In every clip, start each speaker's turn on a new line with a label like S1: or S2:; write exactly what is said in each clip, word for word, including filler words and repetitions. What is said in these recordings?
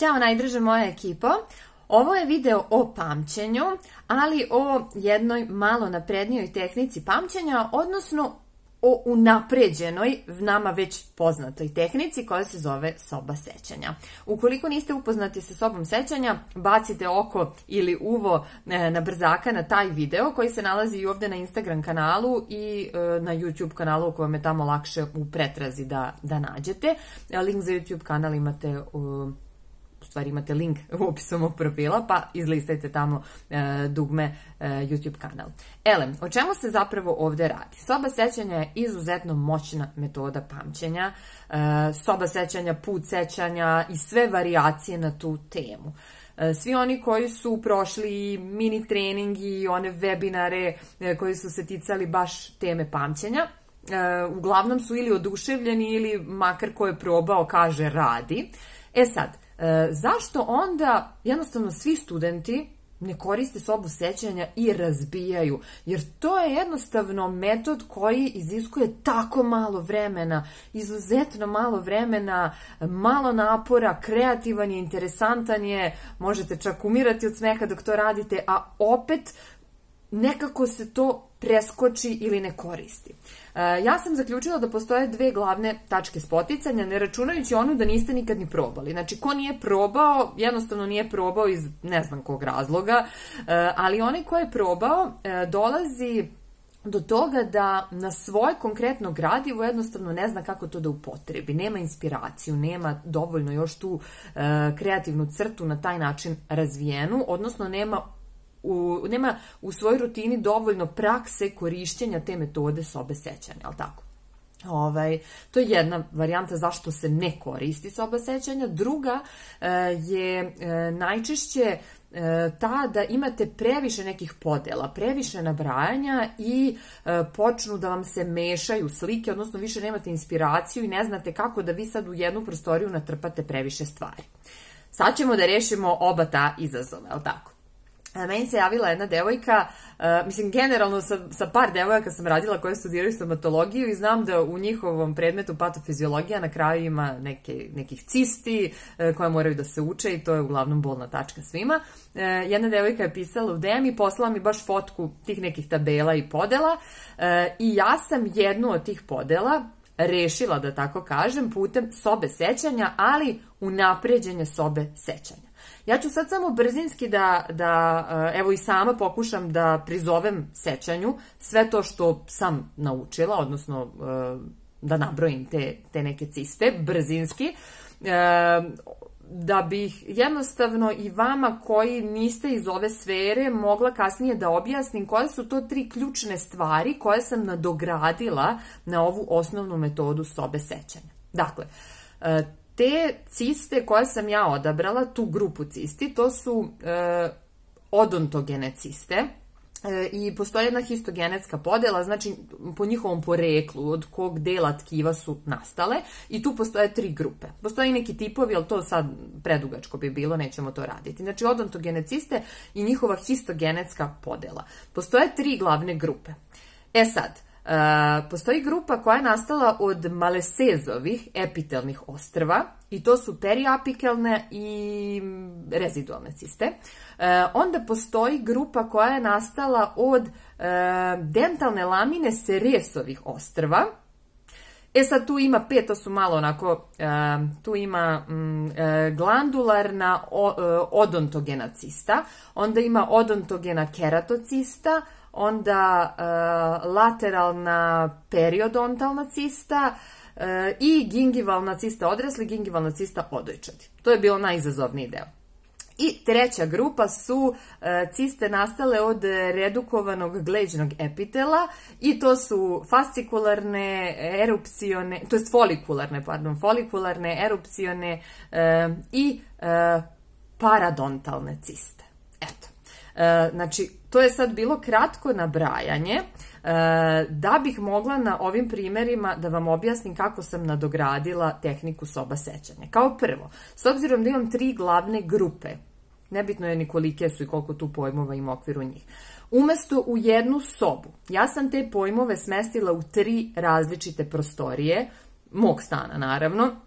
S1: Ćao najdraža moja ekipo, ovo je video o pamćenju, ali o jednoj malo naprednijoj tehnici pamćenja, odnosno o unapređenoj, nama već poznatoj tehnici koja se zove soba sećanja. Ukoliko niste upoznati sa sobom sećanja, bacite oko ili uvo na brzaka na taj video koji se nalazi i ovde na Instagram kanalu i na YouTube kanalu u kojem je tamo lakše u pretrazi da, da nađete. Link za YouTube kanal imate u u stvari imate link u opisu mog profila, pa izlistajte tamo e, dugme e, YouTube kanal. Elem, o čemu se zapravo ovde radi? Soba sećanja je izuzetno moćna metoda pamćenja, e, soba sećanja, put sećanja i sve varijacije na tu temu. E, svi oni koji su prošli mini trening i one webinare e, koji su se ticali baš teme pamćenja, e, uglavnom su ili oduševljeni ili makar ko je probao kaže radi. E sad, E, zašto onda jednostavno svi studenti ne koriste sobu sećanja i razbijaju? Jer to je jednostavno metod koji iziskuje tako malo vremena, izuzetno malo vremena, malo napora, kreativan je, interesantan je, možete čak umirati od smeha dok to radite, a opet nekako se to preskoči ili ne koristi. Ja sam zaključila da postoje dve glavne tačke spoticanja, ne računajući onu da niste nikad ni probali. Znači, ko nije probao, jednostavno nije probao iz ne znam kog razloga, ali onaj ko je probao dolazi do toga da na svoje konkretno gradivo jednostavno ne zna kako to da upotrebi. Nema inspiraciju, nema dovoljno još tu kreativnu crtu na taj način razvijenu, odnosno nema U, nema u svojoj rutini dovoljno prakse korišćenja te metode sobe sećanja, ali tako? Ovaj, to je jedna varijanta zašto se ne koristi soba sećanja. Druga e, je e, najčešće e, ta da imate previše nekih podela, previše nabrajanja i e, počnu da vam se mešaju slike, odnosno više nemate inspiraciju i ne znate kako da vi sad u jednu prostoriju natrpate previše stvari. Sad ćemo da rešimo oba ta izazova, ali tako? Meni se javila jedna devojka, uh, mislim generalno sa, sa par devojaka sam radila koje studiraju stomatologiju i znam da u njihovom predmetu patofiziologija na kraju ima neke, nekih cisti uh, koje moraju da se uče i to je uglavnom bolna tačka svima. Uh, jedna devojka je pisala u D M i poslala mi baš fotku tih nekih tabela i podela uh, i ja sam jednu od tih podela rešila, da tako kažem, putem sobe sećanja, ali unapređenje sobe sećanja. Ja ću sad samo brzinski da, da, evo i sama pokušam da prizovem sećanju sve to što sam naučila, odnosno da nabrojim te, te neke ciste, brzinski, da bih jednostavno i vama koji niste iz ove sfere mogla kasnije da objasnim koje su to tri ključne stvari koje sam nadogradila na ovu osnovnu metodu sobe sećanja. Dakle, te ciste koje sam ja odabrala, tu grupu cisti, to su e, odontogene ciste e, i postoji jedna histogenetska podela, znači po njihovom poreklu od kog dela tkiva su nastale i tu postoje tri grupe. Postoji neki tipovi, ali to sad predugačko bi bilo, nećemo to raditi. Znači odontogene ciste i njihova histogenetska podela. Postoje tri glavne grupe. E sad, Uh, postoji grupa koja je nastala od Malesezovih epitelnih ostrva i to su periapikalne i rezidualne ciste. Uh, onda postoji grupa koja je nastala od uh, dentalne lamine Seresovih ostrva. E sad tu ima pet, to su malo onako, uh, tu ima um, uh, glandularna o, uh, odontogena cista, onda ima odontogena keratocista, onda uh, lateralna periodontalna cista uh, i gingivalna cista odrasli, gingivalna cista odojčadi. To je bilo najizazovniji deo. I treća grupa su uh, ciste nastale od redukovanog gleđnog epitela i to su fascikularne, erupcione, to jest folikularne, pardon, folikularne, erupcione uh, i uh, paradontalne ciste. Eto. Uh, znači, to je sad bilo kratko nabrajanje da bih mogla na ovim primerima da vam objasnim kako sam nadogradila tehniku soba sećanja. Kao prvo, s obzirom da imam tri glavne grupe, nebitno je ni kolike su i koliko tu pojmova ima u okviru njih, umesto u jednu sobu, ja sam te pojmove smestila u tri različite prostorije, mog stana naravno,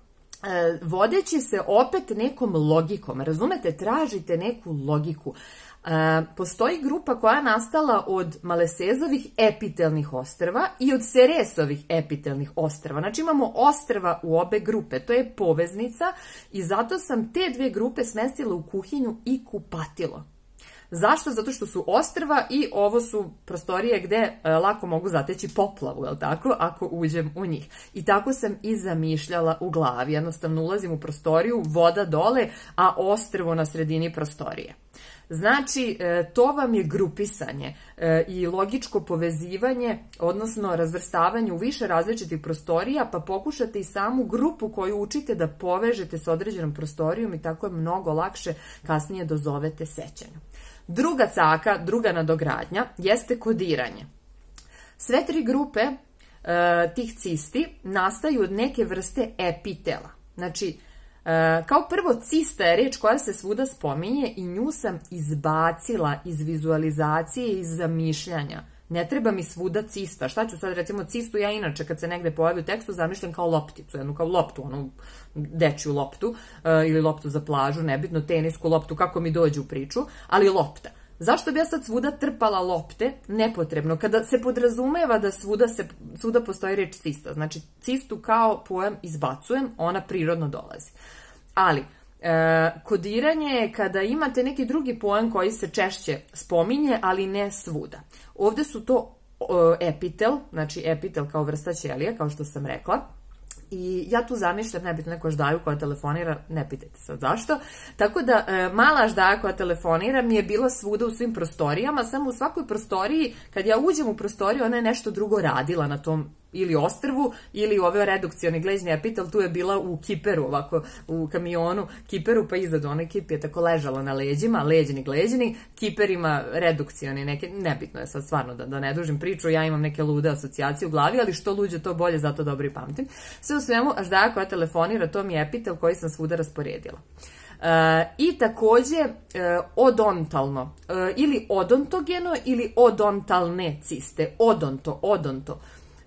S1: vodeći se opet nekom logikom, razumete, tražite neku logiku. Postoji grupa koja je nastala od Malesezovih epitelnih ostrva i od Ceresovih epitelnih ostrva. Znači imamo ostrva u obe grupe, to je poveznica i zato sam te dve grupe smestila u kuhinju i kupatilo. Zašto? Zato što su ostrva i ovo su prostorije gde lako mogu zateći poplavu, jel tako, ako uđem u njih. I tako sam i zamišljala u glavi. Jednostavno ulazim u prostoriju, voda dole, a ostrvo na sredini prostorije. Znači, to vam je grupisanje i logičko povezivanje, odnosno razvrstavanje u više različitih prostorija, pa pokušate i samu grupu koju učite da povežete s određenom prostorijom i tako je mnogo lakše kasnije dozovete sećanju. Druga caka, druga nadogradnja, jeste kodiranje. Sve tri grupe e, tih cisti nastaju od neke vrste epitela. Znači, e, kao prvo cista je reč koja se svuda spominje i nju sam izbacila iz vizualizacije i iz zamišljanja. Ne treba mi svuda cista. Šta ću sad, recimo, cistu ja inače kad se negde pojavi u tekstu zamišljam kao lopticu, jednu kao loptu, onu dečju loptu uh, ili loptu za plažu, nebitno, tenisku loptu, kako mi dođe u priču, ali lopta. Zašto bi ja sad svuda trpala lopte? Nepotrebno. Kada se podrazumeva da svuda, se, svuda postoji reč cista, znači cistu kao pojam izbacujem, ona prirodno dolazi. Ali, E, kodiranje je kada imate neki drugi pojam koji se češće spominje, ali ne svuda. Ovde su to e, epitel, znači epitel kao vrsta ćelije, kao što sam rekla. I ja tu zamišljam, nebitno, neku aždaju koja telefonira, ne pitajte sad zašto. Tako da, e, mala aždaja koja telefonira mi je bila svuda u svim prostorijama, samo u svakoj prostoriji, kad ja uđem u prostoriju, ona je nešto drugo radila na tom ili ostrvu, ili u ove redukcioni gležnji epitel, tu je bila u kiperu, ovako, u kamionu, kiperu, pa iznad onaj kip je tako ležala na leđima, leđini, gleđini, kiper ima redukcioni, neke, nebitno je sad stvarno da, da ne dužim priču, ja imam neke lude asocijacije u glavi, ali što luđe to bolje, zato dobro i pamtim. Sve u svemu, aždaja koja telefonira, to mi je epitel koji sam svuda rasporedila. E, I takođe e, odontalno, e, ili odontogeno ili odontalne ciste, odonto, odonto.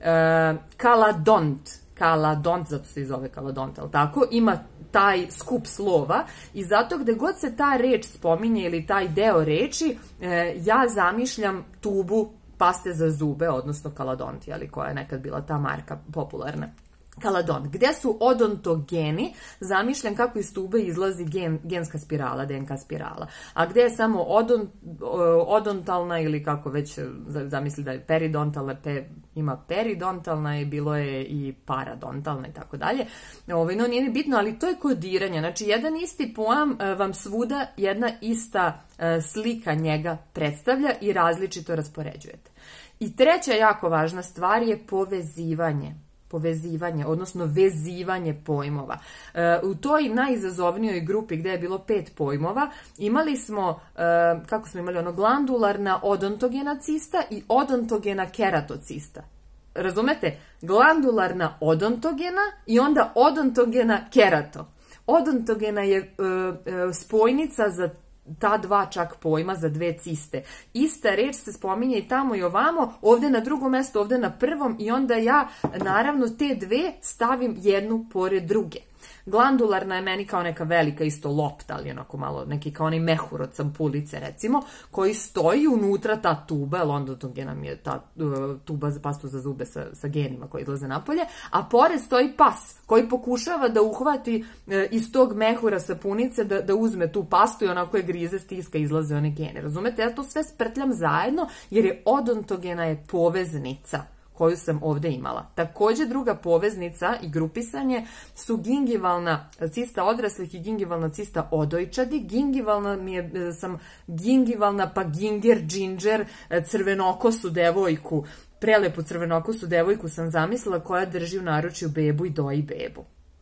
S1: E, kaladont, kaladont, zato se i zove kaladont, ali tako, ima taj skup slova i zato gde god se ta reč spominje ili taj deo reči, e, ja zamišljam tubu paste za zube, odnosno kaladont, jeli, koja je nekad bila ta marka popularna. Kaladont. Gde su odontogeni, zamišljam kako iz tube izlazi gen, genska spirala, D N K spirala. A gde je samo odont, odontalna ili kako već zamisli da je peridontalna, pe, ima peridontalna i bilo je i paradontalna i tako dalje. Ovo, no nije ni bitno, ali to je kodiranje. Znači, jedan isti pojam vam svuda jedna ista slika njega predstavlja i različito raspoređujete. I treća jako važna stvar je povezivanje. Povezivanje, odnosno vezivanje pojmova. E, u toj najizazovnijoj grupi gde je bilo pet pojmova, imali smo, e, kako smo imali ono, glandularna odontogena cista i odontogena keratocista. Razumete? Glandularna odontogena i onda odontogena kerato. Odontogena je e, e, spojnica za ta dva čak pojma za dve ciste. Ista reč se spominje i tamo i ovamo, ovde na drugom mestu, ovde na prvom i onda ja naravno te dve stavim jednu pored druge. Glandularna je meni kao neka velika isto lopta, ali onako malo neki kao onaj mehur od sampulice recimo, koji stoji unutra ta tuba, jer onda to nam je ta uh, tuba za pastu za zube sa, sa genima koji izlaze napolje, a pored stoji pas koji pokušava da uhvati uh, iz tog mehura sapunice da, da uzme tu pastu i onako je grize, stiska, izlaze one gene. Razumete? Ja to sve sprtljam zajedno jer je odontogena je poveznica koju sam ovde imala. Takođe druga poveznica i grupisanje su gingivalna cista odraslih i gingivalna cista odojčadi. Gingivalna mi je, sam gingivalna pa ginger, ginger, crvenokosu devojku, prelepu crvenokosu devojku sam zamislila koja drži u naručju bebu i doji bebu.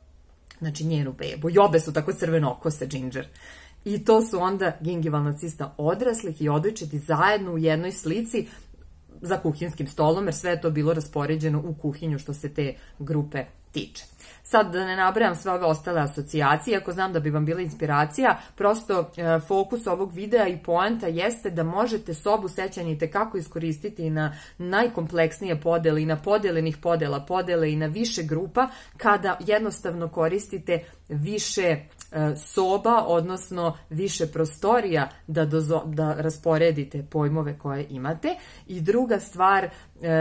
S1: Znači njenu bebu. I obe su tako crvenokose, ginger. I to su onda gingivalna cista odraslih i odojčadi zajedno u jednoj slici za kuhinskim stolom, jer sve je to bilo raspoređeno u kuhinju što se te grupe tiče. Sad da ne nabrajam sve ove ostale asocijacije, ako znam da bi vam bila inspiracija, prosto e, fokus ovog videa i poanta jeste da možete sobu sećanja i tekako iskoristiti na najkompleksnije podele i na podelenih podela podele i na više grupa kada jednostavno koristite više e, soba, odnosno više prostorija da, dozo, da rasporedite pojmove koje imate. I druga stvar, e,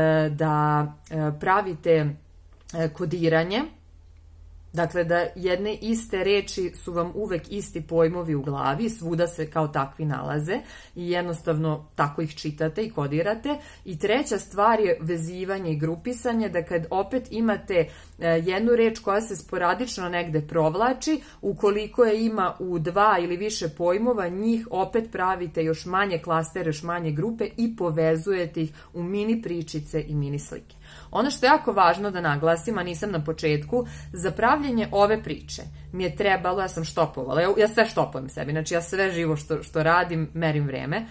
S1: da e, pravite e, kodiranje. Dakle, da jedne iste reči su vam uvek isti pojmovi u glavi, svuda se kao takvi nalaze i jednostavno tako ih čitate i kodirate. I treća stvar je vezivanje i grupisanje, da kad opet imate jednu reč koja se sporadično negde provlači, ukoliko je ima u dva ili više pojmova, njih opet pravite još manje klastere, još manje grupe i povezujete ih u mini pričice i mini slike. Ono što je jako važno da naglasim, a nisam na početku, za pravljenje ove priče mi je trebalo, ja sam štopovala, ja, ja sve štopujem sebi, znači ja sve živo što, što radim, merim vreme,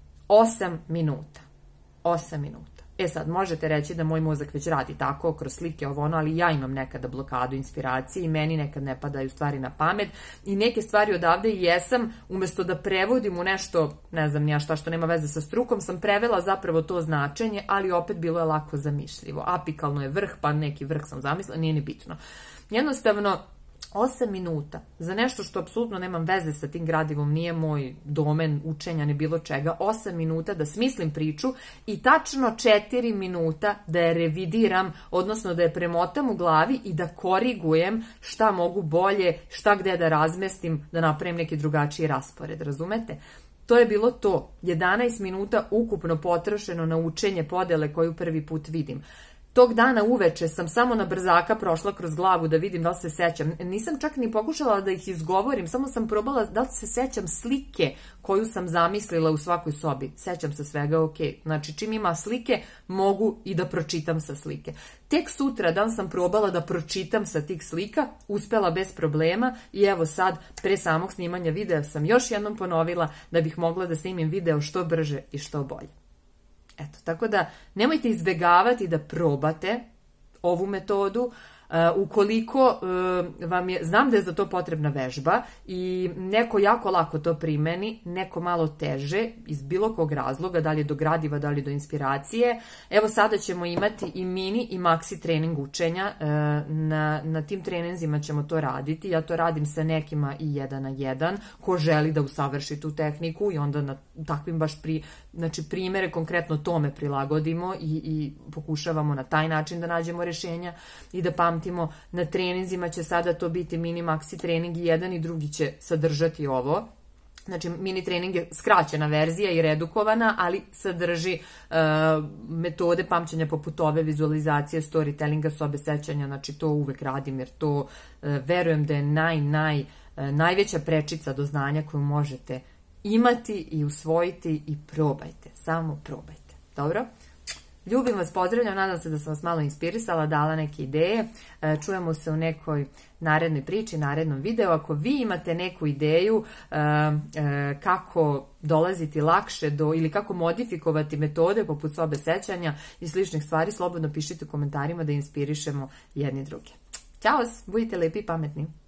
S1: osam minuta. osam minuta. E sad, možete reći da moj mozak već radi tako, kroz slike, ovo ono, ali ja imam nekada blokadu inspiracije i meni nekad ne padaju stvari na pamet i neke stvari odavde i jesam, umesto da prevodim u nešto, ne znam nija šta što nema veze sa strukom, sam prevela zapravo to značenje, ali opet bilo je lako zamišljivo. Apikalno je vrh, pa neki vrh sam zamislila, nije ni bitno. Jednostavno, osam minuta za nešto što apsolutno nemam veze sa tim gradivom, nije moj domen učenja ni bilo čega, osam minuta da smislim priču i tačno četiri minuta da je revidiram, odnosno da je premotam u glavi i da korigujem šta mogu bolje, šta gde da razmestim, da napravim neki drugačiji raspored, razumete? To je bilo to, jedanaest minuta ukupno potrošeno na učenje podele koju prvi put vidim. Tog dana uveče sam samo na brzaka prošla kroz glavu da vidim da li se sećam. Nisam čak ni pokušala da ih izgovorim, samo sam probala da li se sećam slike koju sam zamislila u svakoj sobi. Sećam se svega, ok. Znači, čim ima slike, mogu i da pročitam sa slike. Tek sutra dan sam probala da pročitam sa tih slika, uspela bez problema i evo sad, pre samog snimanja videa sam još jednom ponovila da bih mogla da snimim video što brže i što bolje. Eto, tako da nemojte izbegavati da probate ovu metodu. Uh, ukoliko uh, vam je, znam da je za to potrebna vežba i neko jako lako to primeni, neko malo teže, iz bilo kog razloga, da li je do gradiva, da li je do inspiracije. Evo sada ćemo imati i mini i maxi trening učenja, uh, na, na tim treninzima ćemo to raditi, ja to radim sa nekima i jedan na jedan, ko želi da usavrši tu tehniku i onda na takvim baš pri, znači primere konkretno tome prilagodimo i, i pokušavamo na taj način da nađemo rešenja i da pamtimo. Na treninzima će sada to biti mini maxi trening i jedan i drugi će sadržati ovo. Znači, mini trening je skraćena verzija i redukovana, ali sadrži uh, metode pamćenja poput ove vizualizacije, storytellinga, sobe sećanja, znači to uvek radim jer to uh, verujem da je naj, naj, uh, najveća prečica do znanja koju možete imati i usvojiti i probajte, samo probajte. Dobro? Ljubim vas, pozdravljam, nadam se da sam vas malo inspirisala, dala neke ideje. Čujemo se u nekoj narednoj priči, narednom videu. Ako vi imate neku ideju kako dolaziti lakše do, ili kako modifikovati metode poput sobe sećanja i sličnih stvari, slobodno pišite u komentarima da inspirišemo jedni druge. Ćao, budite lepi i pametni.